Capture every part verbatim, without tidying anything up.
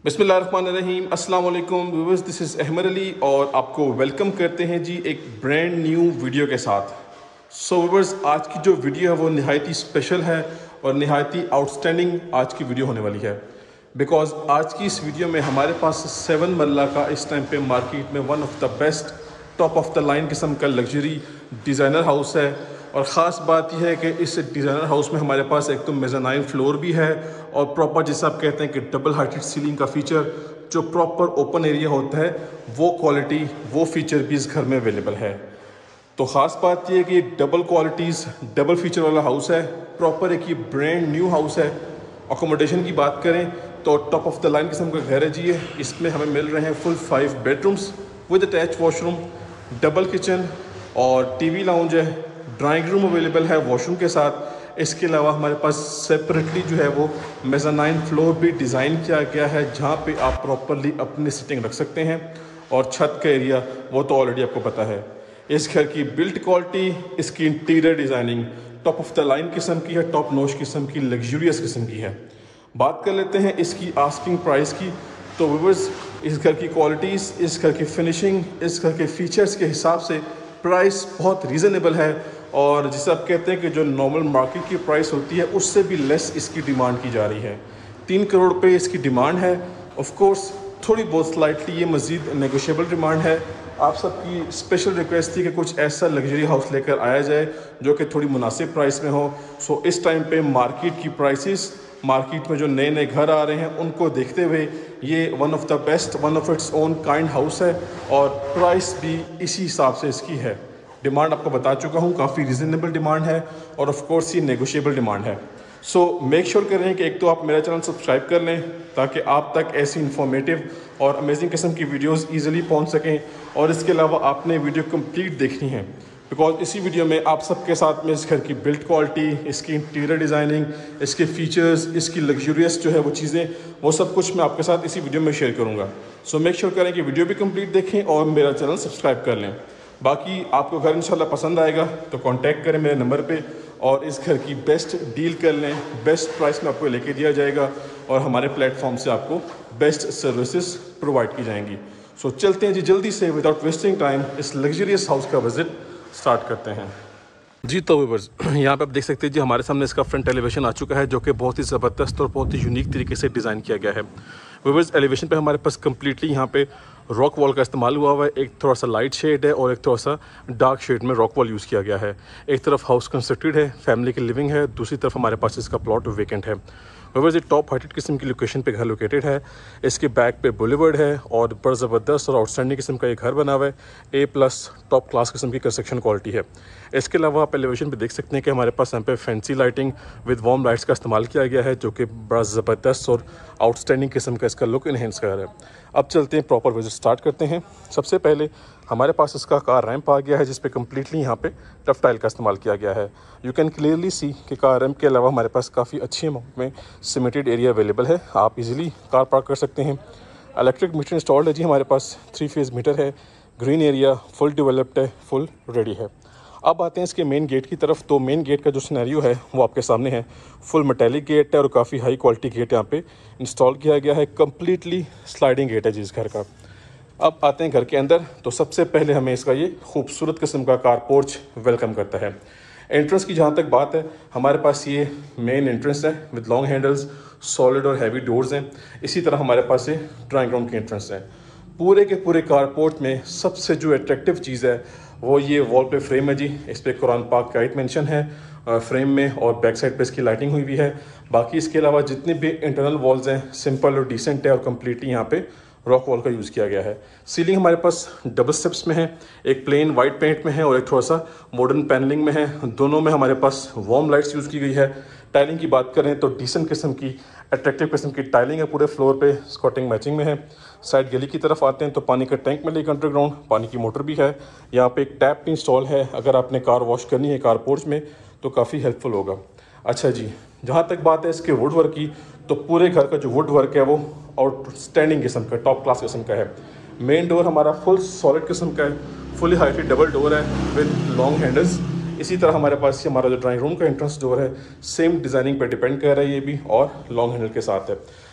बिस्मिल्लाहिर्रहमानिर्रहीम, अस्सलाम वालेकुम viewers, this is Ahmad Ali और आपको वेलकम करते हैं जी एक ब्रांड न्यू वीडियो के साथ। सो व्यूअर्स, आज की जो वीडियो है वो नहायत ही स्पेशल है और नहायत ही आउटस्टैंडिंग आज की वीडियो होने वाली है। बिकॉज आज की इस वीडियो में हमारे पास सेवन मरला का इस टाइम पे मार्केट में one of the best top of the line किस्म का लग्जरी डिज़ाइनर हाउस है। और ख़ास बात यह है कि इस डिज़ाइनर हाउस में हमारे पास एक तो मेज़ानाइन फ्लोर भी है और प्रॉपर जिसे आप कहते हैं कि डबल हाइटेड सीलिंग का फीचर, जो प्रॉपर ओपन एरिया होता है, वो क्वालिटी वो फीचर भी इस घर में अवेलेबल है। तो ख़ास बात यह है कि डबल क्वालिटीज़ डबल फीचर वाला हाउस है, प्रॉपर एक ये ब्रांड न्यू हाउस है। अकोमोडेशन की बात करें तो टॉप ऑफ द लाइन किस्म का घर है जी ये। इसमें हमें मिल रहे हैं full five bedrooms with attach washroom, double kitchen और टीवी लाउंज है, ड्राइंग रूम अवेलेबल है वॉशरूम के साथ। इसके अलावा हमारे पास सेपरेटली जो है वो मेज़ानाइन फ्लोर भी डिज़ाइन किया गया है, जहाँ पे आप प्रॉपरली अपनी सिटिंग रख सकते हैं। और छत का एरिया वो तो ऑलरेडी आपको पता है। इस घर की बिल्ड क्वालिटी, इसकी interior designing top of the line किस्म की है, टॉप नॉच किस्म की, लग्जूरियस किस्म की है। बात कर लेते हैं इसकी आस्किंग प्राइस की। तो व्यूअर्स, इस घर की क्वालिटीज़, इस घर की फिनिशिंग, इस घर के फीचर्स के हिसाब से प्राइस बहुत रीज़नेबल है और जिसे आप कहते हैं कि जो नॉर्मल मार्केट की प्राइस होती है उससे भी लेस इसकी डिमांड की जा रही है। तीन करोड़ रुपए इसकी डिमांड है। ऑफ कोर्स थोड़ी बहुत स्लाइटली ये मज़ीद नेगोशिएबल डिमांड है। आप सबकी स्पेशल रिक्वेस्ट थी कि कुछ ऐसा लग्जरी हाउस लेकर आया जाए जो कि थोड़ी मुनासिब प्राइस में हो। सो इस टाइम पे मार्केट की प्राइसेस, मार्केट में जो नए नए घर आ रहे हैं उनको देखते हुए ये one of the best, one of its own kind house है और प्राइस भी इसी हिसाब से इसकी है। डिमांड आपको बता चुका हूँ, काफ़ी रीज़नेबल डिमांड है और ऑफ कोर्स ये नेगोशिएबल डिमांड है। सो मेक श्योर करें कि एक तो आप मेरा चैनल सब्सक्राइब कर लें ताकि आप तक ऐसी इंफॉर्मेटिव और अमेजिंग किस्म की वीडियोस इजीली पहुंच सकें। और इसके अलावा आपने वीडियो कंप्लीट देखनी है बिकॉज इसी वीडियो में आप सबके साथ में इस घर की बिल्ड क्वालिटी, इसकी इंटीरियर डिज़ाइनिंग, इसके फीचर्स, इसकी लग्जूरियस जो है वो चीज़ें, वो सब कुछ मैं आपके साथ इसी वीडियो में शेयर करूँगा। सो मेक श्योर करें कि वीडियो भी कंप्लीट देखें और मेरा चैनल सब्सक्राइब कर लें। बाकी आपको घर इंशाल्लाह पसंद आएगा तो कांटेक्ट करें मेरे नंबर पे और इस घर की बेस्ट डील कर लें। बेस्ट प्राइस में आपको लेके दिया जाएगा और हमारे प्लेटफॉर्म से आपको बेस्ट सर्विसेज प्रोवाइड की जाएंगी। सो चलते हैं जी जल्दी से विदाउट वेस्टिंग टाइम इस लग्जरियस हाउस का विजिट स्टार्ट करते हैं जी। तो व्यूअर्स, यहाँ पे आप देख सकते हैं जी हमारे सामने इसका फ्रंट एलिवेशन आ चुका है जो कि बहुत ही ज़बरदस्त और बहुत ही यूनिक तरीके से डिज़ाइन किया गया है। व्यूअर्स, एलिवेशन पे हमारे पास कम्प्लीटली यहाँ पे रॉक वॉल का इस्तेमाल हुआ हुआ है। एक थोड़ा सा लाइट शेड है और एक थोड़ा सा डार्क शेड में रॉक वॉल यूज़ किया गया है। एक तरफ हाउस कंस्ट्रक्टेड है, फैमिली की लिविंग है, दूसरी तरफ हमारे पास इसका प्लॉट वेकेंट है। व्यूअर्स, ये टॉप हाइटेड किस्म की लोकेशन पे घर लोकेटेड है। इसके बैक पे बुलेवर्ड है और बड़ा ज़बरदस्त और आउटस्टैंडिंग किस्म का ये घर बना हुआ है। ए प्लस टॉप क्लास किस्म की कंस्ट्रक्शन क्वालिटी है। इसके अलावा आप एलिवेशन पे देख सकते हैं कि हमारे पास यहाँ पे fancy lighting with warm lights का इस्तेमाल किया गया है जो कि बड़ा ज़बरदस्त और आउटस्टैंडिंग किस्म का इसका लुक इन्हेंस कर रहा है। अब चलते हैं, प्रॉपर विजिट स्टार्ट करते हैं। सबसे पहले हमारे पास इसका कार रैंप आ गया है जिस पे कम्प्लीटली यहाँ पे टफ टाइल का इस्तेमाल किया गया है। यू कैन क्लियरली सी कि कार रैंप के अलावा हमारे पास काफ़ी अच्छी अमाउंट में सीमेंटेड एरिया अवेलेबल है। आप इजीली कार पार्क कर सकते हैं। इलेक्ट्रिक मीटर इंस्टॉल्ड है जी हमारे पास, थ्री फेज़ मीटर है। ग्रीन एरिया फुल डेवलप्ड है, फुल रेडी है। अब आते हैं इसके मेन गेट की तरफ। तो मेन गेट का जो सिनेरियो है वो आपके सामने है। फुल मेटेलिक गेट है और काफ़ी हाई क्वालिटी गेट यहाँ पे इंस्टॉल किया गया है। कम्प्लीटली स्लाइडिंग गेट है जी इस घर का। अब आते हैं घर के अंदर। तो सबसे पहले हमें इसका ये खूबसूरत किस्म का कार पोर्च वेलकम करता है। एंट्रेंस की जहाँ तक बात है, हमारे पास ये मेन एंट्रेंस है विद लॉन्ग हैंडल्स, सॉलिड और हैवी डोर्स हैं। इसी तरह हमारे पास ये ड्राइंग रूम की एंट्रेंस है। पूरे के पूरे कारपोर्ट में सबसे जो अट्रैक्टिव चीज़ है वो ये वॉल पे फ्रेम है जी। इस पर कुरान पाक का आयत मेंशन है फ्रेम में और बैक साइड पे इसकी लाइटिंग हुई भी है। बाकी इसके अलावा जितनी भी इंटरनल वॉल्स हैं सिंपल और डिसेंट है और कम्प्लीटली यहाँ पे रॉक वॉल का यूज़ किया गया है। सीलिंग हमारे पास डबल स्टेप्स में है, एक प्लेन वाइट पेंट में है और एक थोड़ा सा मॉडर्न पैनलिंग में है। दोनों में हमारे पास वार्म लाइट्स यूज़ की गई है। टाइलिंग की बात करें तो डिसेंट किस्म की, अट्रैक्टिव किस्म की टाइलिंग है पूरे फ्लोर पे, स्कॉटिंग मैचिंग में है। साइड गली की तरफ आते हैं तो पानी का टैंक मिलेगा अंडरग्राउंड, पानी की मोटर भी है। यहाँ पे एक टैप भी इंस्टॉल है, अगर आपने कार वॉश करनी है कार पोर्च में तो काफ़ी हेल्पफुल होगा। अच्छा जी, जहाँ तक बात है इसके वुड वर्क की, तो पूरे घर का जो वुड वर्क है वो आउटस्टैंडिंग किस्म का, टॉप क्लास किस्म का है। मेन डोर हमारा फुल सॉलिड किस्म का है, फुली हाइटेड डबल डोर है विद लॉन्ग हैंडल्स। इसी तरह हमारे पास हमारा जो ड्राइंग रूम का एंट्रेंस डोर है सेम डिज़ाइनिंग पर डिपेंड कर रहा है ये भी और लॉन्ग हैंडल के साथ है।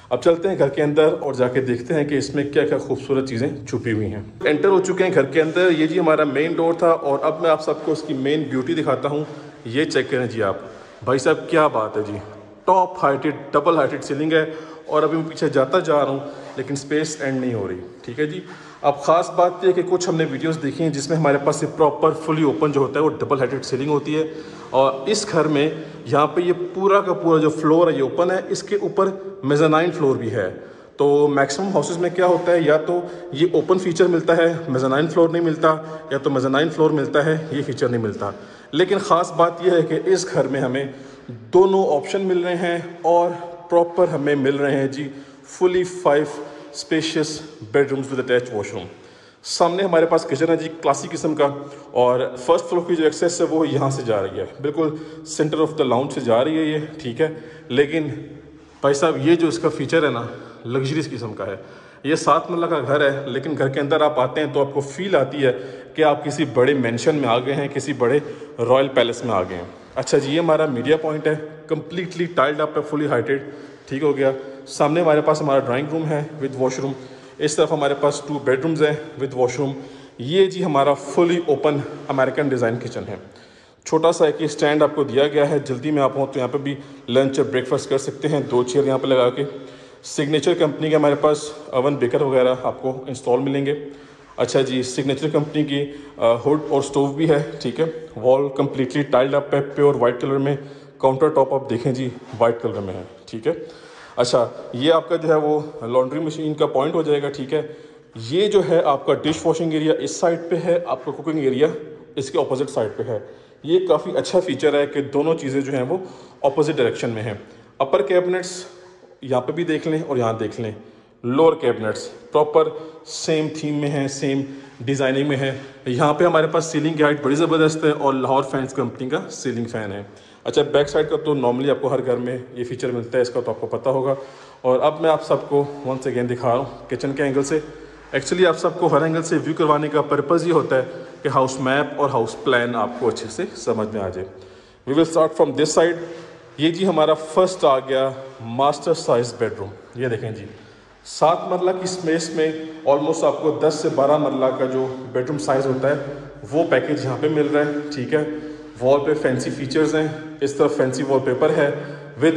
अब चलते हैं घर के अंदर और जाके देखते हैं कि इसमें क्या क्या खूबसूरत चीज़ें छुपी हुई हैं। एंटर हो चुके हैं घर के अंदर। ये जी हमारा मेन डोर था और अब मैं आप सबको उसकी मेन ब्यूटी दिखाता हूँ। ये चेक करें जी आप, भाई साहब क्या बात है जी, top heighted double heighted ceiling है। और अभी मैं पीछे जाता जा रहा हूँ लेकिन स्पेस एंड नहीं हो रही, ठीक है जी। अब ख़ास बात यह कि कुछ हमने वीडियोस देखी हैं जिसमें हमारे पास ये प्रॉपर फुली ओपन जो होता है वो डबल हाइटेड सीलिंग होती है। और इस घर में यहाँ पे ये पूरा का पूरा जो फ्लोर है ये ओपन है, इसके ऊपर मेज़ानाइन फ्लोर भी है। तो मैक्सिमम हाउसेस में क्या होता है, या तो ये ओपन फीचर मिलता है, मेज़ानाइन फ्लोर नहीं मिलता, या तो मेज़ानाइन फ्लोर मिलता है, ये फीचर नहीं मिलता। लेकिन ख़ास बात यह है कि इस घर में हमें दोनों ऑप्शन मिल रहे हैं और प्रॉपर हमें मिल रहे हैं जी fully five spacious bedrooms with attach washroom. सामने हमारे पास किचन है जी क्लासिक किस्म का, और फर्स्ट फ्लोर की जो एक्सेस है वो यहाँ से जा रही है, बिल्कुल सेंटर ऑफ द लाउंज से जा रही है ये, ठीक है। लेकिन भाई साहब ये जो इसका फीचर है ना, लग्जरीज किस्म का है। ये सात मरला का घर है लेकिन घर के अंदर आप आते हैं तो आपको फील आती है कि आप किसी बड़े मेंशन में आ गए हैं, किसी बड़े रॉयल पैलेस में आ गए हैं। अच्छा जी, ये हमारा मीडिया पॉइंट है, कम्प्लीटली टाइल्ड अप है, फुली हाइटेड, ठीक हो गया। सामने हमारे पास हमारा ड्राइंग रूम है विद वॉशरूम। इस तरफ हमारे पास टू बेडरूम्स हैं विद वॉशरूम। ये जी हमारा fully open American design kitchen है। छोटा सा एक स्टैंड आपको दिया गया है, जल्दी में आप हो तो यहाँ पे भी लंच और ब्रेकफास्ट कर सकते हैं, दो चेयर यहाँ पे लगा के। सिग्नेचर कंपनी के हमारे पास ओवन बेकर वगैरह आपको इंस्टॉल मिलेंगे। अच्छा जी, सिग्नेचर कंपनी की हुड और स्टोव भी है, ठीक है। वॉल कम्प्लीटली टाइल्ड अप है, प्योर वाइट कलर में। काउंटर टॉप आप देखें जी वाइट कलर में है, ठीक है। अच्छा, ये आपका जो है वो लॉन्ड्री मशीन का पॉइंट हो जाएगा, ठीक है। ये जो है आपका डिश वॉशिंग एरिया इस साइड पे है, आपका कुकिंग एरिया इसके ऑपोजिट साइड पे है। ये काफ़ी अच्छा फीचर है कि दोनों चीज़ें जो हैं वो ऑपोजिट डायरेक्शन में हैं। अपर कैबिनेट्स यहाँ पे भी देख लें और यहाँ देख लें, lower cabinets proper same theme में है, सेम डिज़ाइनिंग में है। यहाँ पे हमारे पास सीलिंग की हाइट बड़ी ज़बरदस्त है और लाहौर फैंस कंपनी का सीलिंग फ़ैन है। अच्छा, बैक साइड का तो नॉर्मली आपको हर घर में ये फीचर मिलता है, इसका तो आपको पता होगा। और अब मैं आप सबको वंस अगेन दिखा रहा हूँ किचन के एंगल से। एक्चुअली आप सबको हर एंगल से व्यू करवाने का पर्पज़ ये होता है कि हाउस मैप और हाउस प्लान आपको अच्छे से समझ में आ जाए। We will start from this side. ये जी हमारा फर्स्ट आ गया मास्टर साइज बेडरूम। ये देखें जी, सात मरला की स्पेस में ऑलमोस्ट आपको दस से बारह मरला का जो बेडरूम साइज़ होता है वो पैकेज यहाँ पे मिल रहा है, ठीक है। वॉल पे फैंसी फीचर्स हैं, इस तरफ फैंसी वॉलपेपर है विद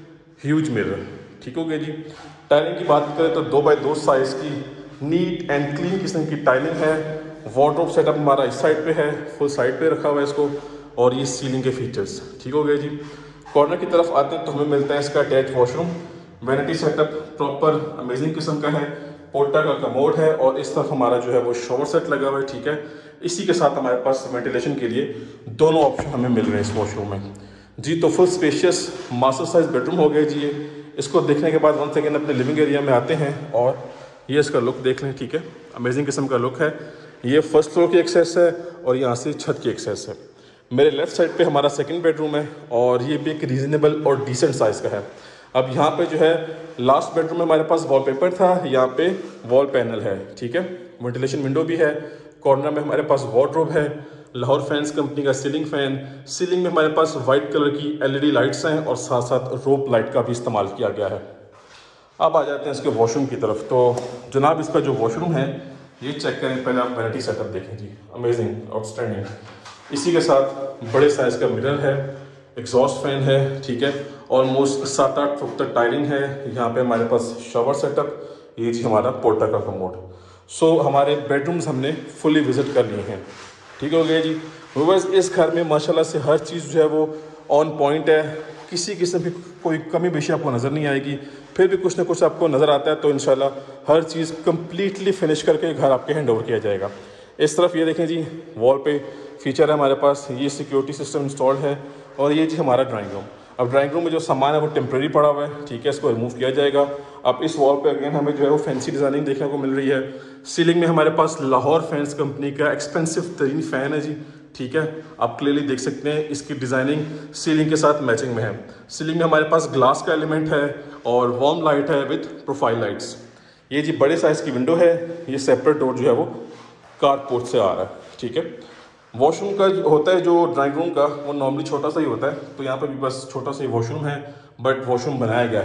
ह्यूज मिरर, ठीक हो गया जी। टाइलिंग की बात करें तो दो बाई दो साइज़ की नीट एंड क्लीन किस्म की टाइलिंग है। वार्डरोब सेटअप हमारा इस साइड पे है, फुल साइड पे रखा हुआ है इसको। और ये सीलिंग के फीचर्स, ठीक हो गया जी। कॉर्नर की तरफ आते हैं तो हमें मिलता है इसका attach washroom. Vanity setup proper amazing किस्म का है, पोर्टा का कमोड है और इस तरफ हमारा जो है वो शॉवर सेट लगा हुआ है, ठीक है। इसी के साथ हमारे पास वेंटिलेशन के लिए दोनों ऑप्शन हमें मिल रहे हैं इस वॉशरूम में जी। तो full spacious master size bedroom हो गया जी ये। इसको देखने के बाद वन सेकेंड अपने लिविंग एरिया में आते हैं और ये इसका लुक देख लें, ठीक है। अमेजिंग किस्म का लुक है। ये फर्स्ट फ्लोर की एक्सेस है और यहाँ से छत की एक्सेस है। मेरे लेफ्ट साइड पे हमारा सेकंड बेडरूम है और ये भी एक रीजनेबल और डिसेंट साइज़ का है। अब यहाँ पे जो है लास्ट बेडरूम में हमारे पास वॉलपेपर था, यहाँ पे वॉल पैनल है, ठीक है। वेंटिलेशन विंडो भी है। कॉर्नर में हमारे पास वार्डरोब है, लाहौर फैंस कंपनी का सीलिंग फ़ैन। सीलिंग में हमारे पास वाइट कलर की एलईडी लाइट्स हैं और साथ साथ रोप लाइट का भी इस्तेमाल किया गया है। अब आ जाते हैं इसके वॉशरूम की तरफ। तो जनाब इसका जो वॉशरूम है ये चेक करें, पहले आप वैनिटी सेटअप देखें जी, अमेजिंग, आउटस्टैंडिंग। इसी के साथ बड़े साइज़ का मिरर है, एग्जॉस्ट फैन है, ठीक है। ऑलमोस्ट सात आठ फुट तक टाइलिंग है। यहाँ पे हमारे पास शॉवर सेटअप, ये जी हमारा पोर्टा का कमोड। सो so, हमारे बेडरूम्स हमने फुली विजिट कर लिए हैं, ठीक हो गया जी। व्यूअर्स, इस घर में माशाल्लाह से हर चीज़ जो है वो ऑन पॉइंट है, किसी किस्म की कोई कमी बेशी आपको नज़र नहीं आएगी। फिर भी कुछ ना कुछ आपको नज़र आता है तो इंशाल्लाह हर चीज़ कम्प्लीटली फिनिश करके घर आपके हैंड ओवर किया जाएगा। इस तरफ ये देखें जी, वॉल पे फीचर है हमारे पास, ये सिक्योरिटी सिस्टम इंस्टॉल्ड है। और ये जी हमारा ड्राइंग रूम। अब ड्राइंग रूम में जो सामान है वो टेम्प्रेरी पड़ा हुआ है, ठीक है, इसको रिमूव किया जाएगा। अब इस वॉल पे अगेन हमें जो है वो फैंसी डिज़ाइनिंग देखने को मिल रही है। सीलिंग में हमारे पास लाहौर फैंस कंपनी का एक्सपेंसिव तरीन फ़ैन है जी, ठीक है। आप क्लियरली देख सकते हैं इसकी डिज़ाइनिंग सीलिंग के साथ मैचिंग में है। सीलिंग में हमारे पास ग्लास का एलिमेंट है और वार्म लाइट है विथ प्रोफाइल लाइट्स। ये जी बड़े साइज़ की विंडो है, ये सेपरेट डोर जो है वो कारपोर्ट से आ रहा है, ठीक है। वॉशरूम का जो होता है जो ड्राइंग रूम का वो नॉर्मली छोटा सा ही होता है, तो यहाँ पे भी बस छोटा सा ही वॉशरूम है, बट वॉशरूम बनाया गया है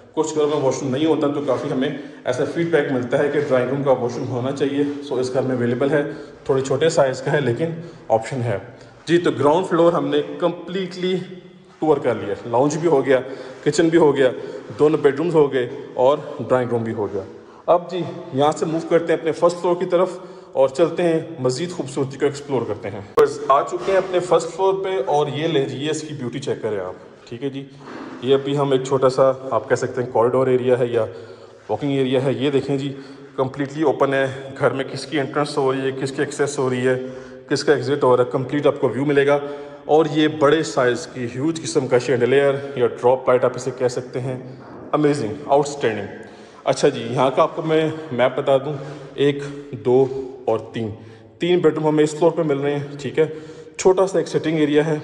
कुछ घरों में वॉशरूम नहीं होता, तो काफ़ी हमें ऐसा फीडबैक मिलता है कि ड्राइंग रूम का वॉशरूम होना चाहिए। सो इस घर में अवेलेबल है, थोड़े छोटे साइज़ का है लेकिन ऑप्शन है जी। तो ग्राउंड फ्लोर हमने कम्प्लीटली टूर कर लिया, लाउंज भी हो गया, किचन भी हो गया, दोनों बेडरूम्स हो गए और ड्राइंग रूम भी हो गया। अब जी यहाँ से मूव करते हैं अपने फर्स्ट फ्लोर की तरफ और चलते हैं मज़ीद खूबसूरती को एक्सप्लोर करते हैं। बस आ चुके हैं अपने फर्स्ट फ्लोर पे और ये ले ये इसकी ब्यूटी चेक करें आप, ठीक है जी। ये अभी हम एक छोटा सा आप कह सकते हैं कॉरिडोर एरिया है या वॉकिंग एरिया है। ये देखें जी, कम्प्लीटली ओपन है, घर में किसकी एंट्रेंस हो रही है, किसकी एक्सेस हो रही है, किसका एग्जिट हो रहा है, कंप्लीट आपको व्यू मिलेगा। और ये बड़े साइज़ की ह्यूज किस्म का शैंडलियर या ड्रॉप लाइट आप इसे कह सकते हैं, अमेजिंग, आउटस्टैंडिंग। अच्छा जी, यहाँ का आपको मैं मैप बता दूँ, एक, दो और तीन तीन बेडरूम हमें इस फ्लोर पे मिल रहे हैं, ठीक है। छोटा सा एक सिटिंग एरिया है,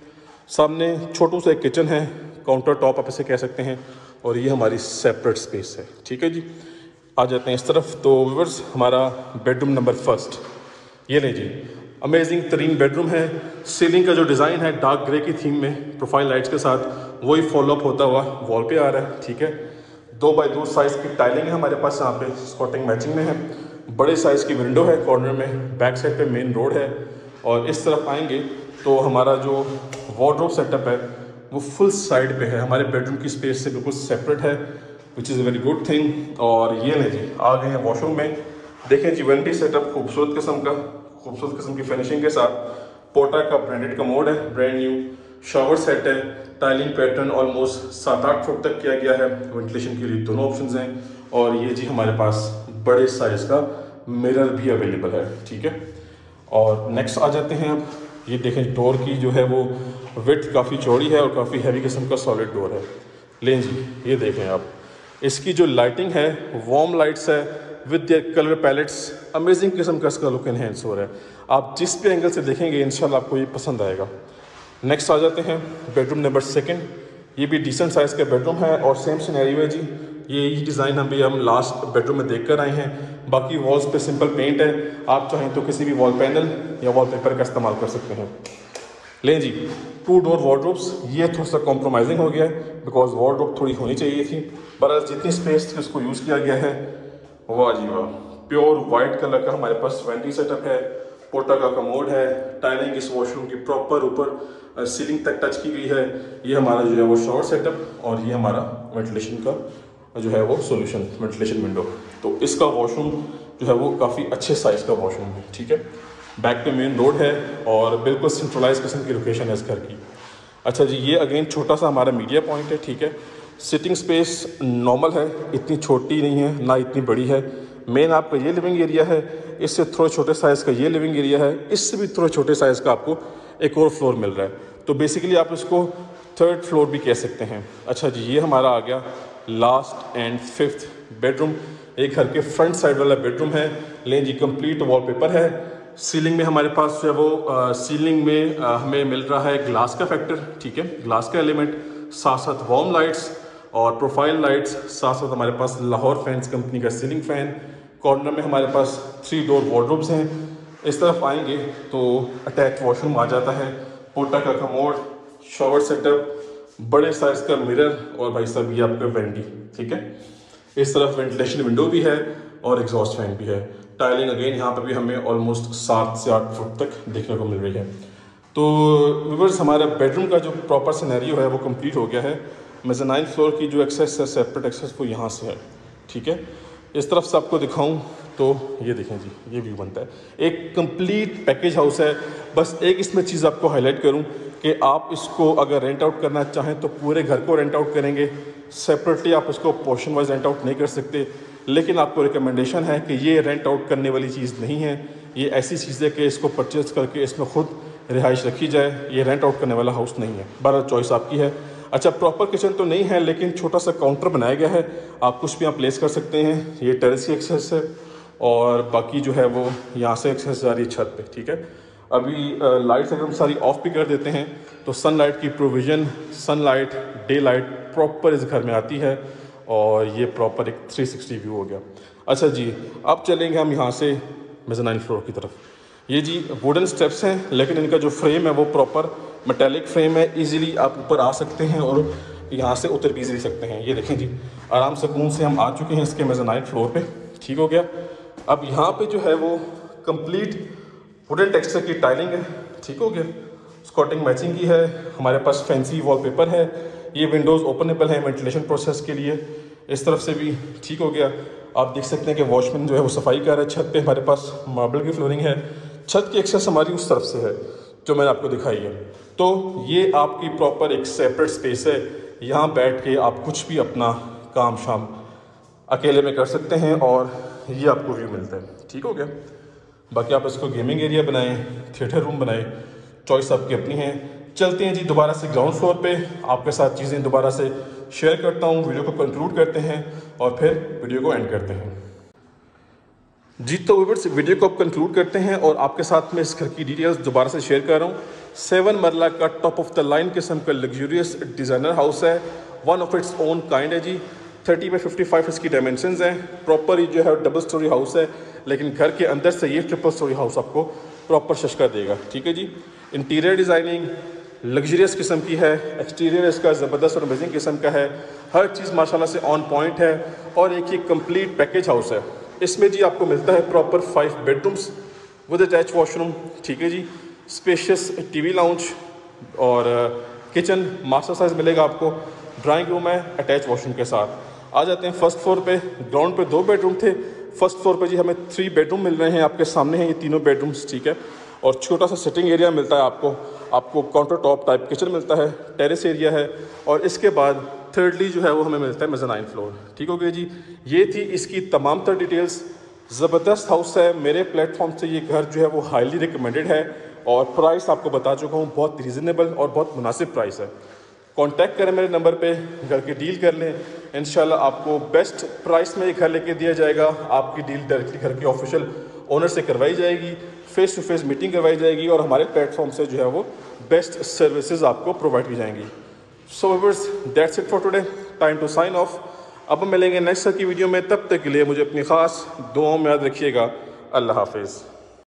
सामने छोटू सा एक किचन है, काउंटर टॉप आप इसे कह सकते हैं, और ये हमारी सेपरेट स्पेस है, ठीक है जी। आ जाते हैं इस तरफ। तो व्यूअर्स, हमारा बेडरूम नंबर फर्स्ट ये ले जी, अमेजिंग तरीन बेडरूम है। सीलिंग का जो डिज़ाइन है डार्क ग्रे की थीम में प्रोफाइल लाइट्स के साथ, वही फॉलो अप होता हुआ वॉल पे आ रहा है, ठीक है। दो बाई दो साइज़ की टाइलिंग है हमारे पास, यहाँ पे स्कॉटिंग मैचिंग में है। बड़े साइज़ की विंडो है कॉर्नर में, बैक साइड पे मेन रोड है। और इस तरफ आएंगे तो हमारा जो वार्डरोब सेटअप है वो फुल साइड पे है, हमारे बेडरूम की स्पेस से बिल्कुल सेपरेट है, which is a very good thing. और ये नहीं जी, आ गए हैं वॉशरूम में। देखें जी, वेंटी सेटअप खूबसूरत किस्म का, खूबसूरत किस्म की फिनिशिंग के साथ। पोर्टा का ब्रांडेड कमोड है, ब्रांड न्यू शावर सेट है। टाइलिंग पैटर्न ऑलमोस्ट सात आठ फुट तक किया गया है, वेंटिलेशन के लिए दोनों ऑप्शंस हैं। और ये जी हमारे पास बड़े साइज़ का मिरर भी अवेलेबल है, ठीक है। और नेक्स्ट आ जाते हैं अब, ये देखें डोर की जो है वो विड्थ काफ़ी चौड़ी है और काफ़ी हैवी किस्म का सॉलिड डोर है। लें जी, ये देखें आप, इसकी जो लाइटिंग है वार्म लाइट्स है with their colour palettes, amazing किस्म का इसका लुक इन्हेंस हो रहा है। आप जिस भी एंगल से देखेंगे इंशाल्लाह आपको ये पसंद आएगा। नेक्स्ट आ जाते हैं बेडरूम नंबर सेकंड। ये भी डिसेंट साइज़ का बेडरूम है और सेम सिनेरियो है जी। ये ही डिज़ाइन हम भी हम लास्ट बेडरूम में देख कर आए हैं। बाकी वॉल्स पे सिंपल पेंट है, आप चाहें तो किसी भी वॉल पैनल या वॉलपेपर का इस्तेमाल कर सकते हैं। लें जी, टू डोर वार्डरोब्स, ये थोड़ा सा कॉम्प्रोमाइजिंग हो गया है बिकॉज वार्डरोब थोड़ी होनी चाहिए थी, बहरहाल जितनी स्पेस थी उसको यूज़ किया गया है। वाह जी वाह, प्योर वाइट कलर का हमारे पास वेंटी सेटअप है, पोर्टा का कमोड है, टाइलिंग इस वॉशरूम की प्रॉपर ऊपर सीलिंग तक टच की गई है। ये हमारा जो है वो शावर सेटअप और ये हमारा वेंटिलेशन का जो है वो सॉल्यूशन, वेंटिलेशन विंडो। तो इसका वॉशरूम जो है वो काफ़ी अच्छे साइज़ का वॉशरूम है, ठीक है। बैक पे मेन रोड है और बिल्कुल सेंट्रलाइज किस्म की लोकेशन है इस घर की। अच्छा जी, ये अगेन छोटा सा हमारा मीडिया पॉइंट है, ठीक है। सिटिंग स्पेस नॉर्मल है, इतनी छोटी नहीं है ना इतनी बड़ी है। मेन आपका ये लिविंग एरिया है, इससे थोड़े छोटे साइज़ का ये लिविंग एरिया है, इससे भी थोड़े छोटे साइज़ का आपको एक और फ्लोर मिल रहा है। तो बेसिकली आप इसको थर्ड फ्लोर भी कह सकते हैं। अच्छा जी, ये हमारा आ गया लास्ट एंड फिफ्थ बेडरूम। एक घर के फ्रंट साइड वाला बेडरूम है। लें जी, कंप्लीट वॉलपेपर है। सीलिंग में हमारे पास जो है वो आ, सीलिंग में आ, हमें मिल रहा है ग्लास का फैक्टर, ठीक है, ग्लास का एलिमेंट, साथ साथ वार्म लाइट्स और प्रोफाइल लाइट्स, साथ साथ हमारे पास लाहौर फैंस कंपनी का सीलिंग फैन। कॉर्नर में हमारे पास थ्री डोर वार्डरोब्स हैं। इस तरफ आएंगे तो अटैच वॉशरूम आ जाता है, पोर्टा का कमोड, शॉवर सेटअप, बड़े साइज का मिरर और भाई साहब ये आपका वेंटी, ठीक है। इस तरफ वेंटिलेशन विंडो भी है और एग्जॉस्ट फैन भी है। टाइलिंग अगेन यहाँ पर भी हमें ऑलमोस्ट सात से आठ फुट तक देखने को मिल रही है। तो व्यूअर्स, हमारा बेडरूम का जो प्रॉपर सिनेरियो है वो कंप्लीट हो गया है। मेज़नाइन फ्लोर की जो एक्सेस है, सेपरेट एक्सेस, वो यहाँ से है, ठीक है। इस तरफ से आपको दिखाऊं तो ये देखें जी, ये व्यू बनता है। एक कंप्लीट पैकेज हाउस है। बस एक इसमें चीज़ आपको हाईलाइट करूं कि आप इसको अगर रेंट आउट करना चाहें तो पूरे घर को रेंट आउट करेंगे, सेपरेटली आप इसको पोर्शन वाइज रेंट आउट नहीं कर सकते। लेकिन आपको रिकमेंडेशन है कि ये रेंट आउट करने वाली चीज़ नहीं है, ये ऐसी चीज़ है कि इसको परचेज़ करके इसमें खुद रिहाइश रखी जाए। ये रेंट आउट करने वाला हाउस नहीं है, बहरहाल चॉइस आपकी है। अच्छा, प्रॉपर किचन तो नहीं है लेकिन छोटा सा काउंटर बनाया गया है, आप कुछ भी यहाँ प्लेस कर सकते हैं। ये टेरेस की एक्सेस है और बाकी जो है वो यहाँ से एक्सेस जा रही है छत पे, ठीक है। अभी लाइट्स अगर हम सारी ऑफ भी कर देते हैं तो सनलाइट की provision, sunlight, day light proper इस घर में आती है और ये प्रॉपर एक थ्री सिक्सटी व्यू हो गया। अच्छा जी, अब चलेंगे हम यहाँ से मेज़नाइन फ्लोर की तरफ। ये जी वुडन स्टेप्स हैं लेकिन इनका जो फ्रेम है वो प्रॉपर मेटेलिक फ्रेम है, इजीली आप ऊपर आ सकते हैं और यहाँ से उतर भी नहीं सकते हैं। ये देखें जी, आराम सुकून से हम आ चुके हैं इसके मेज़नाइन फ्लोर पे। ठीक हो गया। अब यहाँ पे जो है वो कंप्लीट वुडन टेक्सचर की टाइलिंग है। ठीक हो गया। स्कॉटिंग मैचिंग की है, हमारे पास फैंसी वॉलपेपर है, ये विंडोज़ ओपनेबल हैं वेंटिलेशन प्रोसेस के लिए। इस तरफ से भी ठीक हो गया। आप देख सकते हैं कि वॉचमैन जो है वो सफाई कर रहा है। छत पे हमारे पास मार्बल की फ्लोरिंग है, छत की एक्सेस हमारी उस तरफ से है जो मैंने आपको दिखाई है। तो ये आपकी प्रॉपर एक सेपरेट स्पेस है, यहाँ बैठ के आप कुछ भी अपना काम शाम अकेले में कर सकते हैं और ये आपको व्यू मिलता है। ठीक हो गया। बाकी आप इसको गेमिंग एरिया बनाएं, थिएटर रूम बनाएं, चॉइस आपकी अपनी है। चलते हैं जी दोबारा से ग्राउंड फ्लोर पे, आपके साथ चीज़ें दोबारा से शेयर करता हूँ, वीडियो को कंक्लूड करते हैं और फिर वीडियो को एंड करते हैं जी। तो व्यूअर्स, वीडियो को अब कंक्लूड करते हैं और आपके साथ में इस घर की डिटेल्स दोबारा से शेयर कर रहा हूँ। सेवन मरला का टॉप ऑफ द लाइन किस्म का लग्जूरियस डिज़ाइनर हाउस है, one of its own kind है जी। थर्टी बाई फिफ्टी फाइव इसकी डायमेंशंस हैं। प्रॉपर ये जो है डबल स्टोरी हाउस है, लेकिन घर के अंदर से ये ट्रिपल स्टोरी हाउस आपको प्रॉपर शशका देगा। ठीक है जी। इंटीरियर डिज़ाइनिंग लग्जरियस किस्म की है, एक्सटीरियर इसका ज़बरदस्त और अमेजिंग किस्म का है, हर चीज़ माशाल्लाह से ऑन पॉइंट है और एक ये कंप्लीट पैकेज हाउस है। इसमें जी आपको मिलता है proper five bedrooms with attach washroom. ठीक है जी। स्पेशियस टीवी लाउंज और किचन मास्टर साइज मिलेगा आपको। ड्राइंग रूम है अटैच वॉशरूम के साथ। आ जाते हैं फर्स्ट फ्लोर पे। ग्राउंड पे दो बेडरूम थे, फर्स्ट फ्लोर पे जी हमें थ्री बेडरूम मिल रहे हैं। आपके सामने हैं ये तीनों बेडरूम्स। ठीक है। और छोटा सा सिटिंग एरिया मिलता है आपको, आपको काउंटर टॉप टाइप किचन मिलता है, टेरेस एरिया है और इसके बाद थर्डली जो है वो हमें मिलता है मेज़नाइन फ्लोर। ठीक हो गया जी। ये थी इसकी तमाम तर डिटेल्स। ज़बरदस्त हाउस है, मेरे प्लेटफॉर्म से ये घर जो है वो हाईली रिकमेंडेड है और प्राइस आपको बता चुका हूँ, बहुत रीज़नेबल और बहुत मुनासिब प्राइस है। कांटेक्ट करें मेरे नंबर पे, घर की डील कर लें। इंशाल्लाह आपको बेस्ट प्राइस में ये घर लेके दिया जाएगा। आपकी डील डायरेक्टली घर के ऑफिशियल ओनर से करवाई जाएगी, फेस टू फेस मीटिंग करवाई जाएगी और हमारे प्लेटफॉर्म से जो है वो बेस्ट सर्विसेज आपको प्रोवाइड की जाएंगी। So viewers, that's it for today, time to sign off. अब हम मिलेंगे नेक्स्ट की वीडियो में, तब तक के लिए मुझे अपनी ख़ास दुआओं में याद रखिएगा। अल्लाह हाफिज़।